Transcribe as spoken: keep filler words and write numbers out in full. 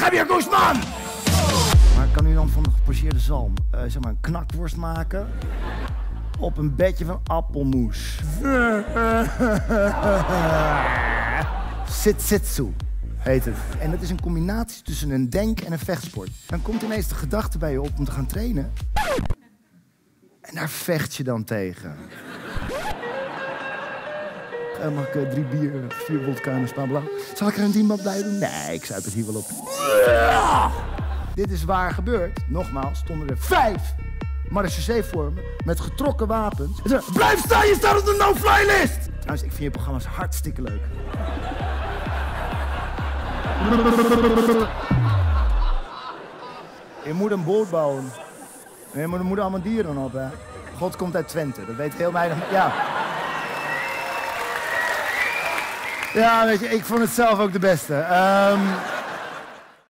Javier Guzman! Maar ik kan u dan van de gepocheerde zalm uh, zeg maar een knakworst maken op een bedje van appelmoes. Sitsitsu heet het. En dat is een combinatie tussen een denk- en een vechtsport. Dan komt ineens de gedachte bij je op om te gaan trainen. En daar vecht je dan tegen. Uh, mag ik uh, drie bier, vier vodka en een spa blauw? Zal ik er een dienblad bij doen? Nee, ik zuip het hier wel op. Ja! Dit is waar gebeurd. Nogmaals, stonden er vijf marechaussee voor me met getrokken wapens. En ze, blijf staan, je staat op de no-fly list! Trouwens, ik vind je programma's hartstikke leuk. Je moet een boot bouwen. Je moet, er moeten allemaal dieren op, hè. God komt uit Twente, dat weet heel weinig. Ja. Ja, weet je, ik vond het zelf ook de beste. Um...